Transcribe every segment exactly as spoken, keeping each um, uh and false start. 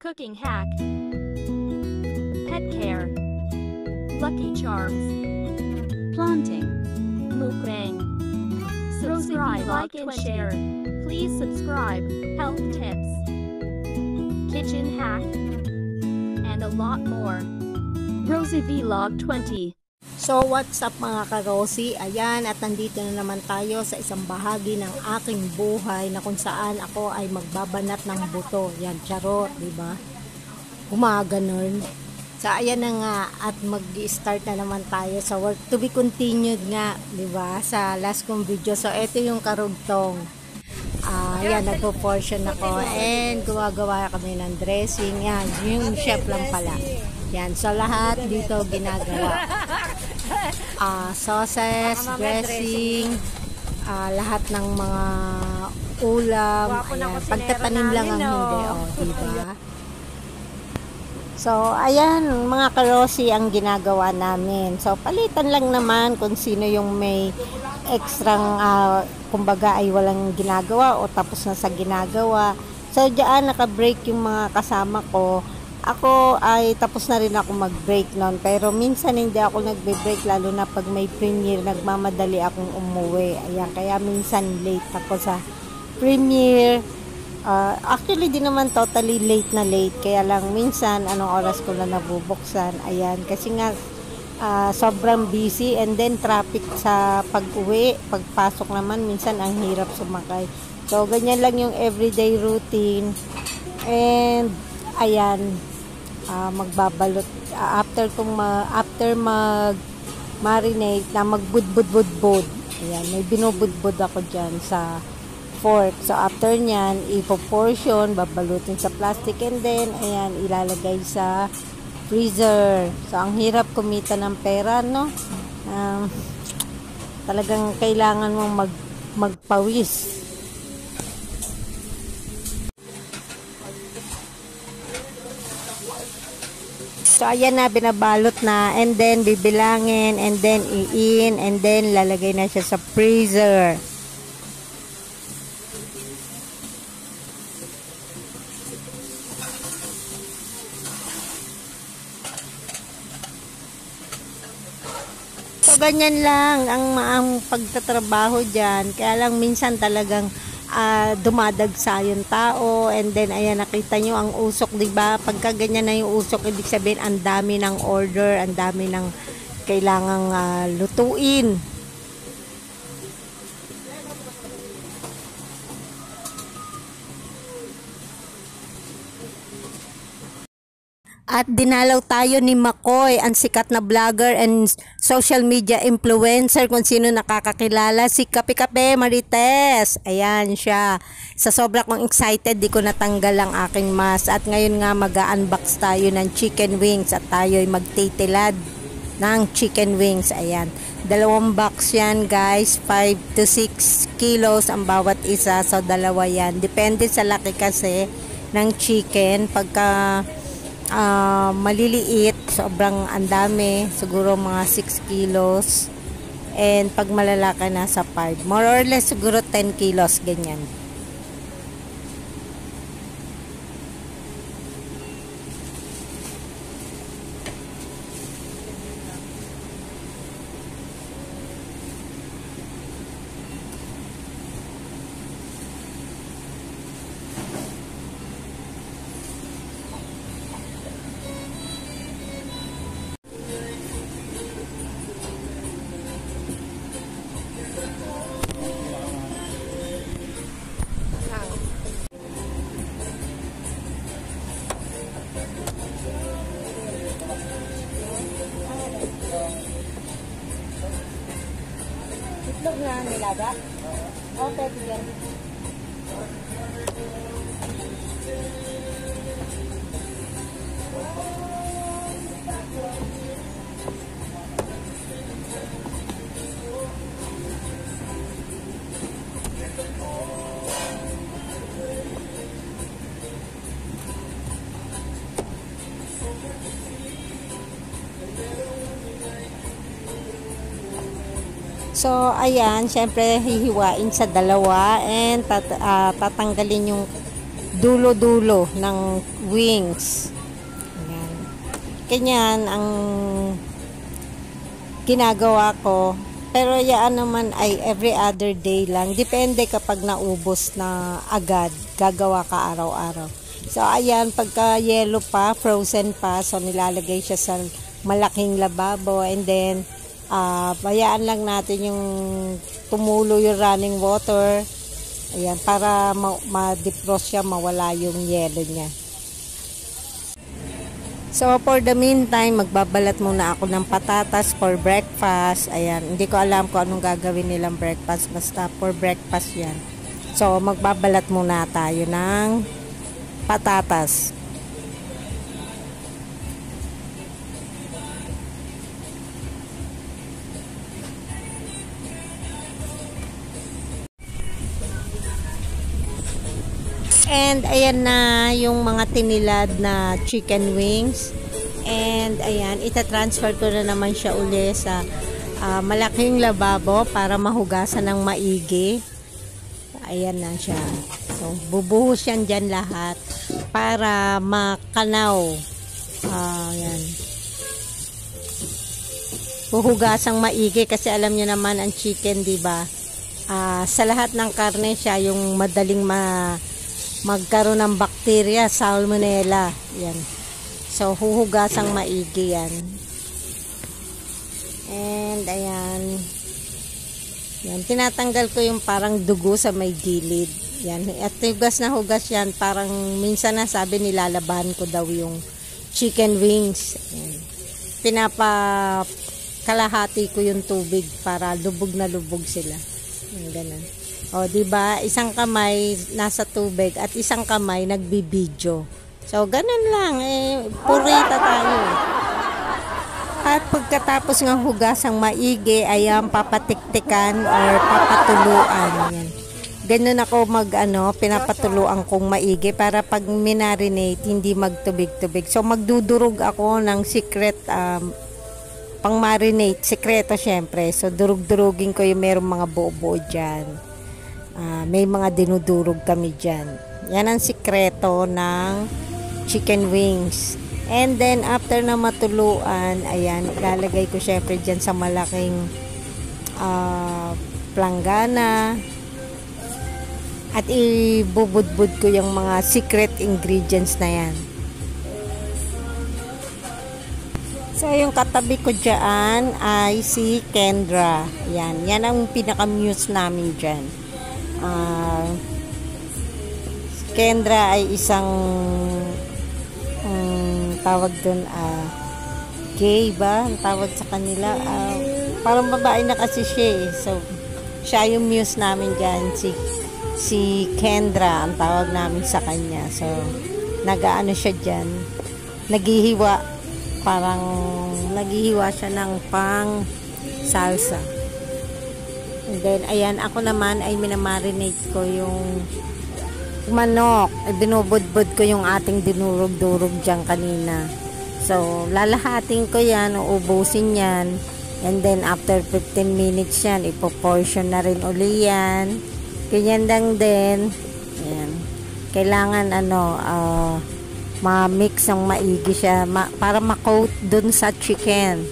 Cooking hack. Pet care. Lucky charms. Planting. Mukbang. Subscribe, like and share. Please subscribe. Health tips. Kitchen hack. And a lot more. Rosy Vlog twenty. So what's up mga ka-Rosy? Ayan, at nandito na naman tayo sa isang bahagi ng aking buhay na kung saan ako ay magbabanat ng buto. Yan, charot, di ba? Gumaganon. So ayan na nga, at mag-start na naman tayo sa work to be continued nga, di ba? Sa last kong video. So ito yung karugtong. Ah, uh, yan, nagpo-portion ako and gumagawa kami ng dressing. Yan, yung chef lang pala. Yan, so lahat dito ginagawa. Uh, sauces, dressing, uh, lahat ng mga ulam. Ayan, pagtatanim lang ang hindi. O, diba? So, ayan, mga ka-Rosy ang ginagawa namin. So, palitan lang naman kung sino yung may extrang, uh, kumbaga ay walang ginagawa o tapos na sa ginagawa. So, diyan naka-break yung mga kasama ko. Ako ay tapos na rin ako mag-break noon, pero minsan hindi ako nagbe-break lalo na pag may premiere, nagmamadali akong umuwi. Ayan, kaya minsan late ako sa premiere. Uh, actually, di naman totally late na late, kaya lang minsan anong oras ko na nabubuksan. Ayan, kasi nga uh, sobrang busy and then traffic sa pag-uwi, pagpasok naman minsan ang hirap sumakay. So, ganyan lang yung everyday routine. And ayan, uh, magbabalot uh, after kung ma, after mag marinate na magbudbud-budbud. Ayan, may binubudbud ako diyan sa fork. So after niyan, ipo-portion, babalutin sa plastic and then ayan, ilalagay sa freezer. So ang hirap kumita ng pera, no? Um, talagang kailangan mong mag magpawis. So, ayan na, binabalot na, and then bibilangin, and then i-in, and then lalagay na siya sa freezer. So, ganyan lang ang, ang pagtatrabaho dyan. Kaya lang minsan talagang Uh, dumadagsa yung tao, and then ayan, nakita nyo ang usok, diba? Pagka ganyan na yung usok, ibig sabihin ang dami ng order, ang dami ng kailangang uh, lutuin. At dinalaw tayo ni Makoy, ang sikat na vlogger and social media influencer, kung sino nakakakilala, si Kape Kape Marites. Ayan siya. Sa sobra kong excited, di ko natanggal ang aking mask. At ngayon nga mag-unbox tayo ng chicken wings at tayo ay magtitilad ng chicken wings. Ayan. Dalawang box yan, guys. five to six kilos ang bawat isa. So dalawa yan. Depende sa laki kasi ng chicken. Pagka Uh, maliliit, sobrang andami, siguro mga six kilos, and pag malalaki nasa five, more or less siguro ten kilos, ganyan. Itlog na nilaga? O, pwede yan. So, ayan, syempre hihiwain sa dalawa and tat uh, tatanggalin yung dulo-dulo ng wings. Ayan. Ganyan ang ginagawa ko. Pero yan naman ay every other day lang. Depende kapag naubos na agad, gagawa ka araw-araw. So, ayan, pagka yellow pa, frozen pa, so nilalagay siya sa malaking lababo. And then, uh, bayaan lang natin yung tumulo yung running water. Ayan, para ma-defrost siya, mawala yung yellow niya. So, for the meantime, magbabalat muna ako ng patatas for breakfast. Ayan, hindi ko alam kung anong gagawin nilang breakfast. Basta for breakfast yan. So, magbabalat muna tayo ng patatas. And ayan na yung mga tinilad na chicken wings. And ayan, itatransfer ko na naman siya uli sa uh, malaking lababo para mahugasan ng maigi. Ayan na siya. So, bubuhos yan dyan lahat para makanaw. Uh, ayan. Buhugasang maigi kasi alam niyo naman ang chicken, diba? Uh, sa lahat ng karne siya yung madaling ma magkaroon ng bakterya, salmonella. Yan. So, huhugasang maigi yan. And, ayan. Yan. Tinatanggal ko yung parang dugo sa may gilid. Yan. At hugas na hugas yan. Parang minsan na sabi nilalabahan ko daw yung chicken wings. Yan. Pinapakalahati ko yung tubig para lubog na lubog sila. Yan, ganun. O, diba? Isang kamay nasa tubig at isang kamay nagbibidyo. So, ganun lang. Eh, purita tayo. At pagkatapos ng hugasang maigi, ayan, papatiktikan or papatuluan. Yan. Ganun ako mag, ano, pinapatuluan kong maigi para pag minarinate, hindi magtubig-tubig. So, magdudurog ako ng secret um, pang marinate. Sekreto, syempre. So, durug-durugin ko yung merong mga buo-buo dyan. Uh, may mga dinudurog kami dyan. Yan ang sikreto ng chicken wings. And then, after na matuluan, ayan, ilalagay ko syempre dyan sa malaking uh, planggana. At ibubudbud ko yung mga secret ingredients na yan. So, yung katabi ko dyan ay si Kendra. Yan, yan ang pinaka-muse namin dyan. Uh, Kendra ay isang um, tawag dun uh, gay ba? Ang tawag sa kanila uh, parang babae na kasi siya eh. So, siya yung muse namin dyan, si, si Kendra ang tawag namin sa kanya. So, nag-ano siya dyan, naghihiwa, parang naghihiwa siya ng pang salsa. And then, ayan, ako naman ay minamarinate ko yung manok. Ay, binubudbud ko yung ating dinurog-durog dyan kanina. So, lalahatin ko yan, uubusin yan. And then, after fifteen minutes yan, ipoportion na rin uli yan. Ganyan lang din. Ayan. Kailangan, ano, uh, ma-mix ang maigi siya ma para ma-coat dun sa chicken.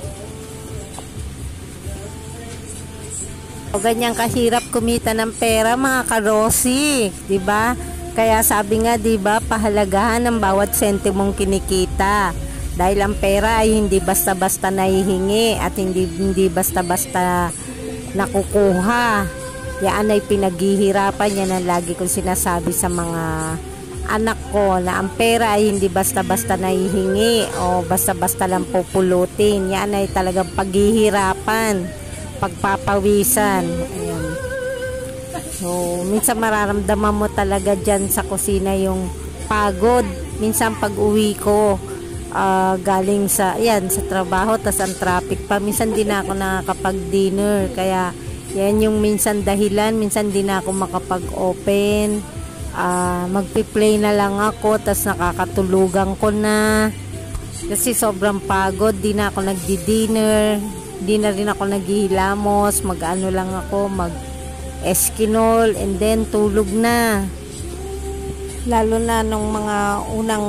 O ganyan kahirap kumita ng pera mga ka-Rosy, 'di ba? Kaya sabi nga 'di ba, pahalagahan ng bawat sentimong kinikita. Dahil ang pera ay hindi basta-basta nahihingi at hindi hindi basta-basta nakukuha. Yan ay pinaghihirapan, yan ang lagi kong sinasabi sa mga anak ko na ang pera ay hindi basta-basta nahihingi o basta-basta lang pupulutin. Yan ay talagang paghihirapan, pagpapawisan. Ayan. So, minsan mararamdaman mo talaga dyan sa kusina yung pagod. Minsan pag uwi ko uh, galing sa, ayan, sa trabaho, tas ang traffic pa, minsan din ako nakakapag-dinner. Kaya yan yung minsan dahilan, minsan din ako makapag-open. Uh, magpi-play na lang ako, tas nakakatulugan ko na. Kasi sobrang pagod, di na ako nagdi-dinner. Di na rin ako naghihilamos, mag-ano lang ako, mag-eskinol, and then tulog na. Lalo na nung mga unang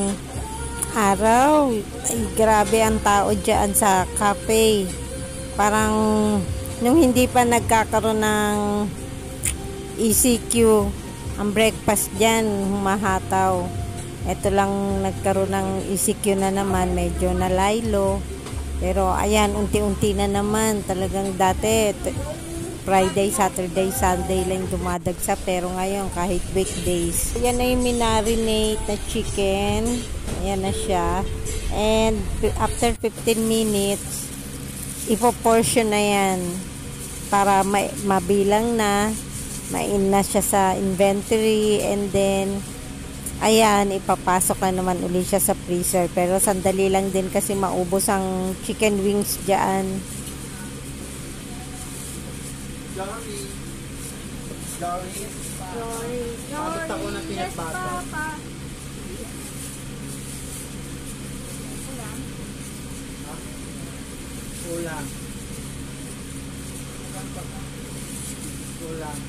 araw, ay, grabe ang tao dyan sa cafe. Parang nung hindi pa nagkakaroon ng E C Q, ang breakfast dyan, humahataw. Ito lang nagkaroon ng E C Q na naman, medyo nalaylo. Pero ayan, unti-unti na naman. Talagang dati, Friday, Saturday, Sunday lang dumadagsa. Pero ngayon, kahit weekdays. Ayan na yung minarinate na chicken. Ayan na siya. And after fifteen minutes, ipoportion na yan. Para ma mabilang na. Main na siya sa inventory. And then, ayan, ipapasok na naman uli siya sa freezer. Pero sandali lang din kasi maubos ang chicken wings dyan. Sorry. Sorry. Sorry. Abot ako ng peanut Yes, butter. Papa. Ulang. Ulang.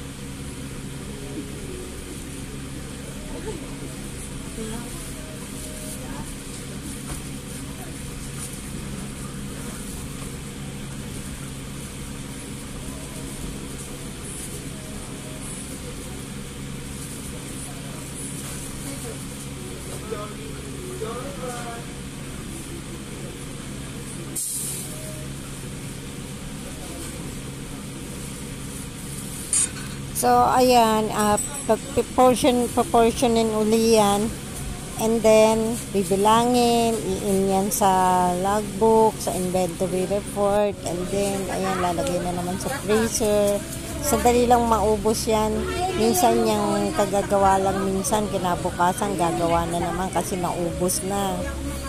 So, ayan, uh, proportion, proportionin uli yan. And then, bibilangin, i-in yan sa logbook, sa inventory report. And then, ayan, lalagay na naman sa freezer. Sandali lang maubos yan. Minsan yung kagagawa lang, minsan kinabukasan gagawa na naman kasi naubos na.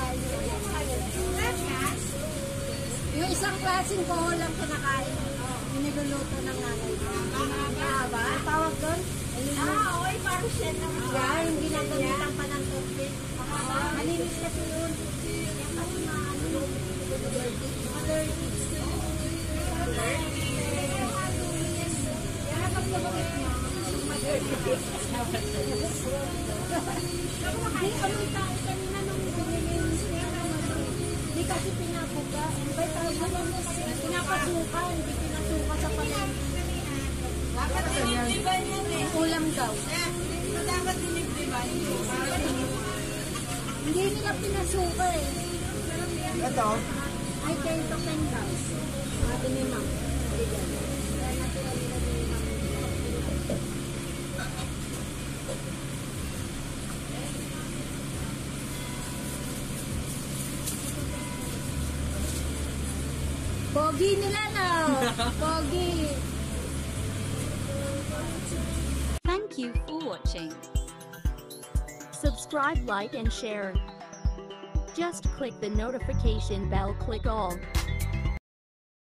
Yung isang klaseng kohol lang kinakain. Yung niluluto ng nanay. Mahaba? Ang tawag doon? Ah, oy, parang siya naman. Yeah, yung ginagamitan pa ng toothpick. Malinis kasi yun. Yung kasi maano yung hindi kasi pinapuga. May tawag naman pinapasuka, hindi pinasuka sa palang. Ulam daw. Dapat dinibriban. Hindi nila pinasuka eh. Ito. Ay, ten to ten daw. Sabi ni Ma'am. Pogi nila na. Pogi. Thank you for watching. Subscribe, like, and share. Just click the notification bell, click all.